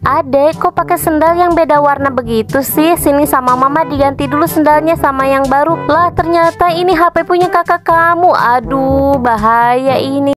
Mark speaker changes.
Speaker 1: Adek, kok pakai sendal yang beda warna begitu sih? Sini sama mama diganti dulu sendalnya sama yang baru. Lah, ternyata ini HP punya kakak kamu. Aduh, bahaya ini.